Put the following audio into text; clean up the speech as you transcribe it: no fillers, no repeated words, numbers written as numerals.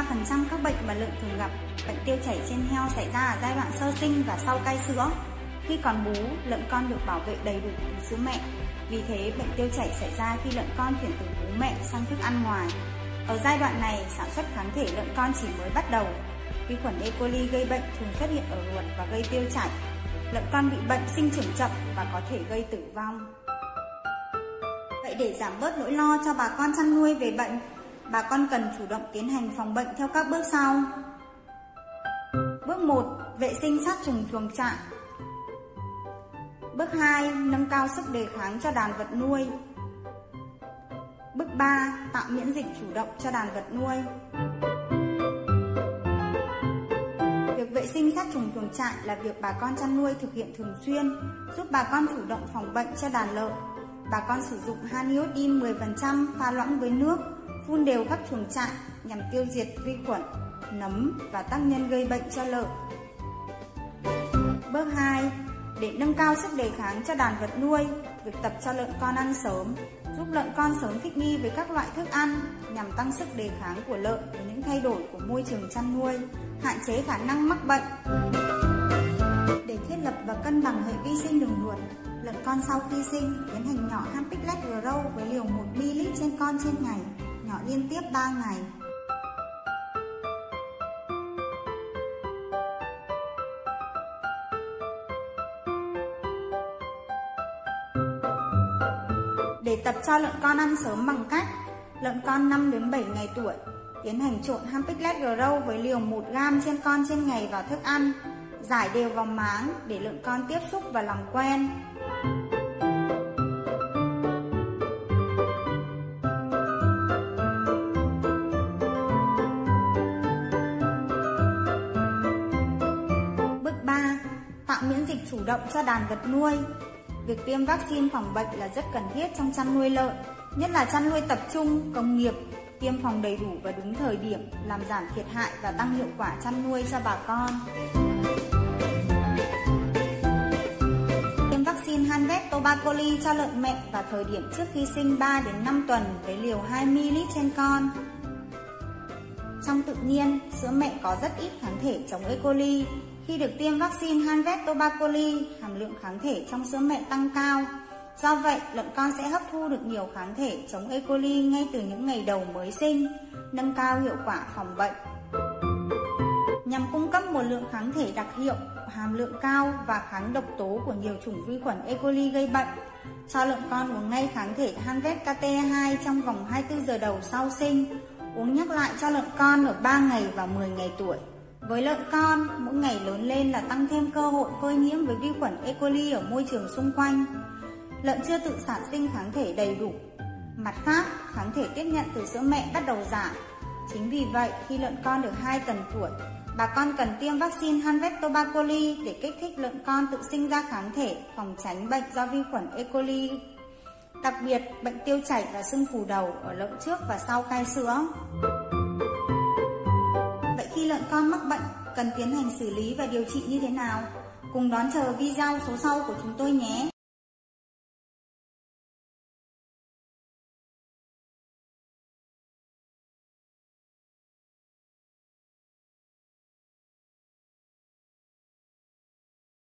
93% các bệnh mà lợn thường gặp, bệnh tiêu chảy trên heo xảy ra ở giai đoạn sơ sinh và sau cai sữa. Khi còn bú, lợn con được bảo vệ đầy đủ từ sữa mẹ. Vì thế, bệnh tiêu chảy xảy ra khi lợn con chuyển từ bú mẹ sang thức ăn ngoài. Ở giai đoạn này, sản xuất kháng thể lợn con chỉ mới bắt đầu. Vi khuẩn E. coli gây bệnh thường xuất hiện ở ruột và gây tiêu chảy. Lợn con bị bệnh sinh trưởng chậm và có thể gây tử vong. Vậy để giảm bớt nỗi lo cho bà con chăn nuôi về bệnh, bà con cần chủ động tiến hành phòng bệnh theo các bước sau. Bước 1. Vệ sinh sát trùng chuồng trại. Bước 2. Nâng cao sức đề kháng cho đàn vật nuôi. Bước 3. Tạo miễn dịch chủ động cho đàn vật nuôi. Việc vệ sinh sát trùng chuồng trại là việc bà con chăn nuôi thực hiện thường xuyên, giúp bà con chủ động phòng bệnh cho đàn lợn. Bà con sử dụng han iodine 10% pha loãng với nước, phun đều khắp chuồng trại nhằm tiêu diệt vi khuẩn, nấm và tác nhân gây bệnh cho lợn. Bước 2. Để nâng cao sức đề kháng cho đàn vật nuôi, việc tập cho lợn con ăn sớm, giúp lợn con sớm thích nghi với các loại thức ăn nhằm tăng sức đề kháng của lợn với những thay đổi của môi trường chăn nuôi, hạn chế khả năng mắc bệnh. Để thiết lập và cân bằng hệ vi sinh đường ruột, lợn con sau khi sinh tiến hành nhỏ Hampiclet Grow với liều 1 ml trên con trên ngày, nhỏ liên tiếp 3 ngày. Để tập cho lợn con ăn sớm bằng cách lợn con 5 đến 7 ngày tuổi tiến hành trộn Hampiclet Grow với liều 1 gram trên con trên ngày vào thức ăn, rải đều vào máng để lợn con tiếp xúc và làm quen. Bước 3. Tạo miễn dịch chủ động cho đàn vật nuôi. Việc tiêm vaccine phòng bệnh là rất cần thiết trong chăn nuôi lợn, nhất là chăn nuôi tập trung, công nghiệp. Tiêm phòng đầy đủ và đúng thời điểm làm giảm thiệt hại và tăng hiệu quả chăn nuôi cho bà con. Tiêm vaccine Hanvet Tobacoli cho lợn mẹ vào thời điểm trước khi sinh 3 đến 5 tuần với liều 2 ml trên con. Trong tự nhiên, sữa mẹ có rất ít kháng thể chống E. coli. Khi được tiêm vaccine Hanvet Tobacoli, hàm lượng kháng thể trong sữa mẹ tăng cao. Do vậy, lợn con sẽ hấp thu được nhiều kháng thể chống E. coli ngay từ những ngày đầu mới sinh, nâng cao hiệu quả phòng bệnh. Nhằm cung cấp một lượng kháng thể đặc hiệu, hàm lượng cao và kháng độc tố của nhiều chủng vi khuẩn E. coli gây bệnh, cho lợn con uống ngay kháng thể Hanvet KT2 trong vòng 24 giờ đầu sau sinh, uống nhắc lại cho lợn con ở 3 ngày và 10 ngày tuổi. Với lợn con, mỗi ngày lớn lên là tăng thêm cơ hội phơi nhiễm với vi khuẩn E. coli ở môi trường xung quanh. Lợn chưa tự sản sinh kháng thể đầy đủ. Mặt khác, kháng thể tiếp nhận từ sữa mẹ bắt đầu giảm. Chính vì vậy, khi lợn con được 2 tuần tuổi, bà con cần tiêm vaccine Hanvet Tobacoli để kích thích lợn con tự sinh ra kháng thể phòng tránh bệnh do vi khuẩn E. coli. Đặc biệt, bệnh tiêu chảy và sưng phù đầu ở lợn trước và sau cai sữa. Vậy khi lợn con mắc bệnh, cần tiến hành xử lý và điều trị như thế nào? Cùng đón chờ video số sau của chúng tôi nhé!